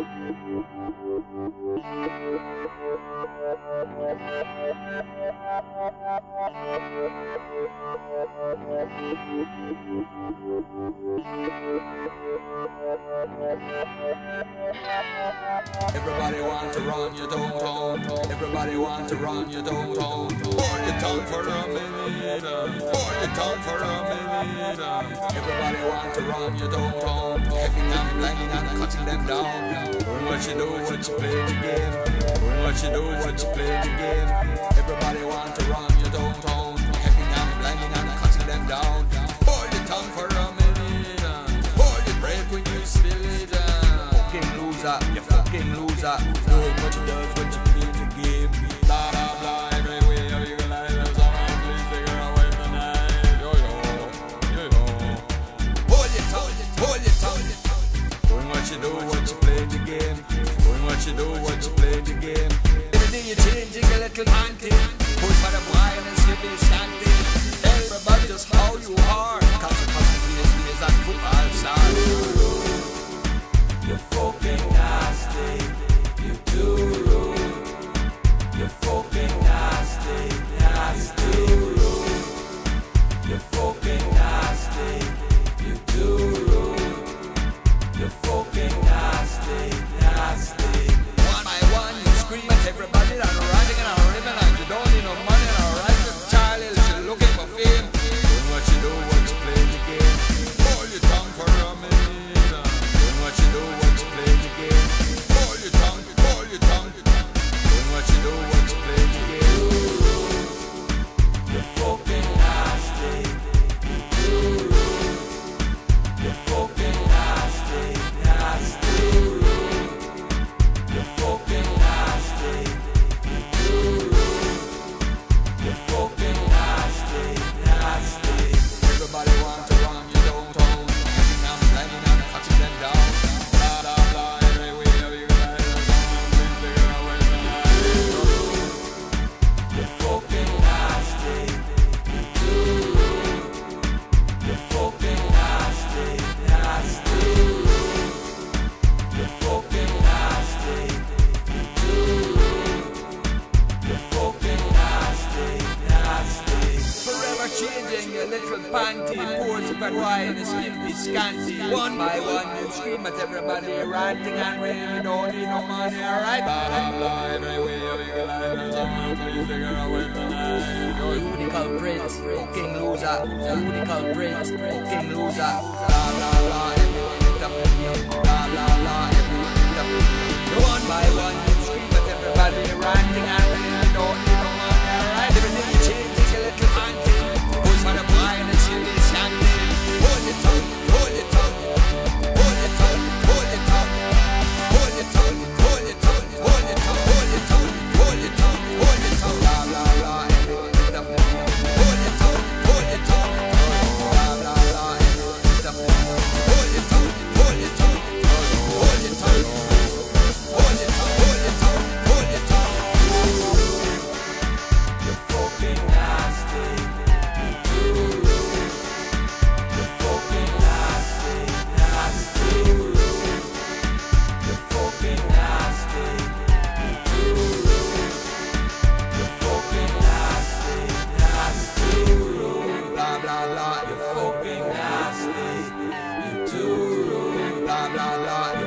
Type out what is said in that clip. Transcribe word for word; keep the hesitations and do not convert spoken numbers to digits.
Everybody want to run your tongue. Everybody want to run your tongue. Hold your tongue for a minute. Hold your tongue for a minute. Everybody want to run your tongue. Hacking and blinding and cutting them down. Doing what you do, what you play the game. Doing what you do, what you play the game. Everybody want to run your tongue. Hacking and blinding and cutting them down. Hold your tongue for a minute. Hold your breath when you spill it. Fucking loser, you fucking loser. Doing what you does when you play the game. Blah blah blah, everywhere you go like there's someone please take her away from the night. Yo yo, yo yo. Hold your tongue, hold your tongue. Doing what you do, what you play the game. Doing what you do, what you play the game. Every day you're changing a little panty. Push for the wine and slip it standing. Everybody just how you are. Cause you're constantly as me as that football star. You're fucking nasty, you too rude. You're fucking nasty, nasty rude. You're fucking nasty, you too rude. You're fucking nasty, nasty. One by one you scream at everybody that are riding and are living and you don't need no money and are right with Charlie, you're looking for fame. Doing what you do, what you play the game. Hold your tongue for a minute. Doing what you do, what you play the game. Hold your tongue, hold your tongue. Doing what you do, what you play the game. You're fucking nasty, you too rude. You're fucking nasty, nasty rude. You're fucking nasty, you too rude. You're fucking nasty, nasty. Everybody want to run your downtown. Hacking and blinding and cutting them down. Blah blah blah, everywhere you go like there's someone please take her away from the night. You're fucking nasty, you too rude. You're fucking nasty, nasty rude. You're fucking nasty, you too rude. You're fucking nasty, nasty. Forever changing your little panty. Pores of that wine is skimpy scanty. One by one you scream at everybody, ranting and raving. You don't need no money, alright? Blah blah blah, everywhere you go like there's someone please take her away from the night. Who the culprit? Fucking loser. Who the culprit? Fucking loser. Blah blah blah, everything up in you. Blah blah blah, everything up in you. One by one you scream at everybody, ranting and raving. You don't need no money, alright? Every day you change your little panty. Pose for the wine and see me standing. Hold your tongue, hold your tongue. Hold your tongue, hold your tongue. Hold your tongue, hold your tongue. Hold your tongue, hold your tongue. Hold your tongue, hold your tongue. Blah blah blah, everything up in you. Hold your tongue, hold your tongue. Blah blah blah, everything up in you. Hold your tongue, hold your tongue. Hold your tongue. Hold your tongue, hold your tongue. Hold your tongue. You're fucking nasty, you too rude. You're fucking nasty, nasty rude. You're fucking nasty, you too rude. You're fucking nasty, nasty rude. Blah blah blah, You're fucking nasty, you too rude. blah blah blah.